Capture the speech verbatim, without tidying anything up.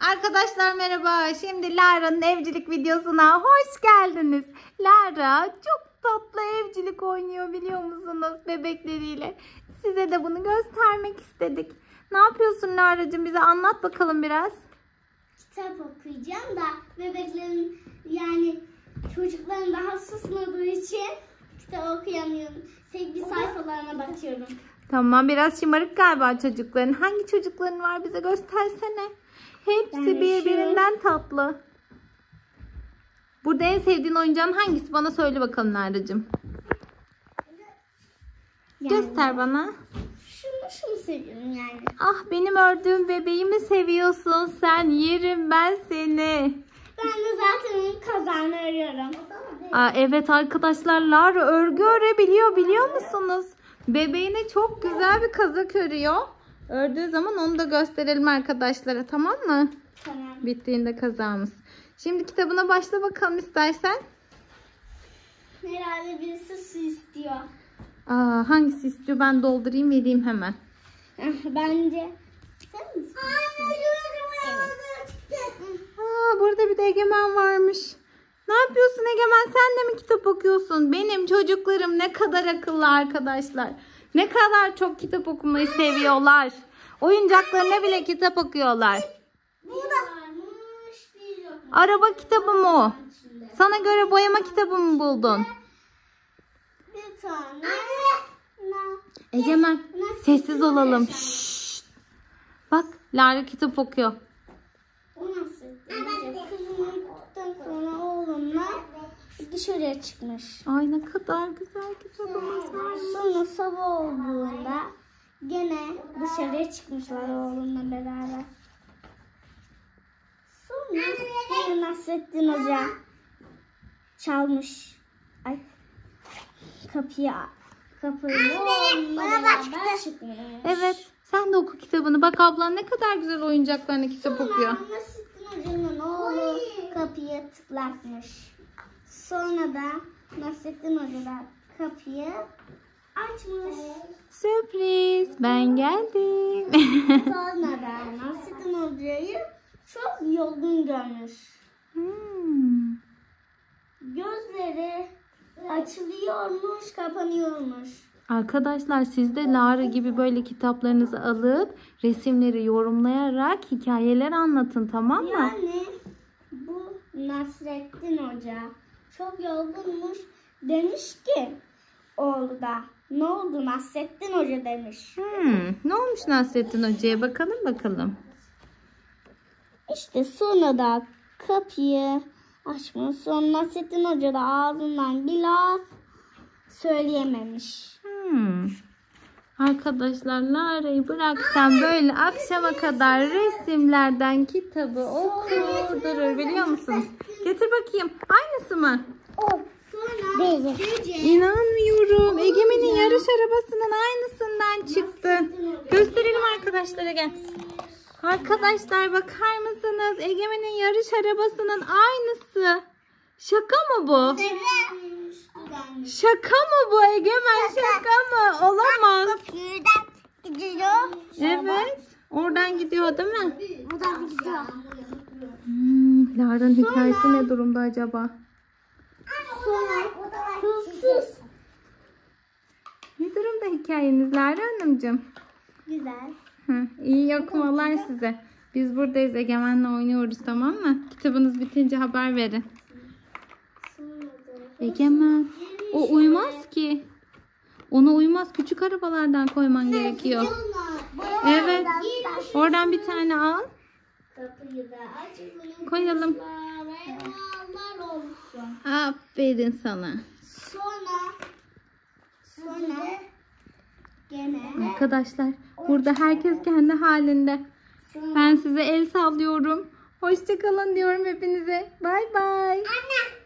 Arkadaşlar merhaba. Şimdi Lara'nın evcilik videosuna hoş geldiniz. Lara çok tatlı evcilik oynuyor biliyor musunuz bebekleriyle. Size de bunu göstermek istedik. Ne yapıyorsun Lara'cığım, bize anlat bakalım biraz. Kitap okuyacağım da bebeklerin yani çocukların daha susmadığı için kitap okuyamıyorum. Tek bir sayfalarına bakıyorum. Tamam, biraz şımarık galiba çocukların. Hangi çocukların var, bize göstersene. Hepsi Yani birbirinden şu... tatlı. Burada en sevdiğin oyuncağın hangisi? Bana söyle bakalım Lara'cığım. Yani, göster bana. Şunu şunu seviyorum yani. Ah, benim ördüğüm bebeğimi seviyorsun sen. Yerim ben seni. Ben de zaten onun kazağını örüyorum. Aa, evet arkadaşlar, Lara örgü örebiliyor biliyor musunuz? Bebeğine çok güzel bir kazak örüyor. Ördüğü zaman onu da gösterelim arkadaşlara, tamam mı? Tamam. Bittiğinde kazağımız. Şimdi kitabına başla bakalım istersen. Herhalde birisi su istiyor. Aa, hangisi istiyor? Ben doldurayım vereyim hemen. Bence sen misin? Aa, burada bir de Egemen varmış. Ne yapıyorsun Egemen? Sen de mi kitap okuyorsun? Benim çocuklarım ne kadar akıllı arkadaşlar. Ne kadar çok kitap okumayı seviyorlar. Oyuncaklarına bile kitap okuyorlar. Araba kitabı mı o? Sana göre boyama kitabı mı buldun? Bir tane. Egemen sessiz olalım. Şşt. Bak, Lara kitap okuyor. O nasıl? Kızımı okuduktan sonra oğlumla dışarıya çıkmış. Ay ne kadar güzel kitabımız var. Sonra sabah olduğunda gene dışarıya çıkmışlar oğlumla beraber. Sonra yine Nasrettin Hoca çalmış. Ay kapıyı kapıyı oğlumla beraber çıkmış. Evet, sen de oku kitabını. Bak, ablan ne kadar güzel oyuncaklarına kitap Sonra okuyor. Nasrettin Hoca'nın oğlu kapıyı tıklatmış. Sonra da Nasrettin Hoca da kapıyı açmış. Sürpriz, ben geldim. Sonra da Nasrettin Hoca'yı çok yorgun görmüş. Hmm. Gözleri açılıyormuş, kapanıyormuş. Arkadaşlar, siz de Lara gibi böyle kitaplarınızı alıp resimleri yorumlayarak hikayeler anlatın, tamam mı? Yani bu Nasrettin Hoca çok yorgunmuş, demiş ki oğlu da ne oldu Nasrettin Hoca demiş. Hmm. Ne olmuş Nasrettin Hoca'ya, bakalım bakalım. İşte sonra da kapıyı açmış. Sonra Nasrettin Hoca da ağzından bir laf söyleyememiş. Hmm. Arkadaşlar, Lara'yı bıraksam böyle akşama kadar resimlerden kitabı okudurur biliyor musunuz? Getir bakayım. Aynısı mı? O. Sonra İnanmıyorum. Egemen'in yarış arabasının aynısından çıktı. Gösterelim arkadaşlara, gel. Arkadaşlar bakar mısınız? Egemen'in yarış arabasının aynısı. Şaka mı bu? Şaka mı bu Egemen? Şaka mı? Olamaz. gidiyor. Evet. Oradan gidiyor değil mi? Buradan gidiyor. Hmm, Lara'nın hikayesi ne durumda acaba? Sonra hırsız. Ne durumda hikayeniz Lara Hanımcığım? Güzel. Hı, iyi okumalar size. Biz buradayız, Egemen'le oynuyoruz, tamam mı? Kitabınız bitince haber verin. Egemen, o uymaz ki. Ona uymaz. Küçük arabalardan koyman gerekiyor. Evet. Oradan bir tane al. Kapıyı da aç. Koyalım. Aferin sana. Sonra sonra gene Arkadaşlar, burada herkes kendi halinde. Ben size el sallıyorum. Hoşça kalın diyorum hepinize. Bay bay. Anne.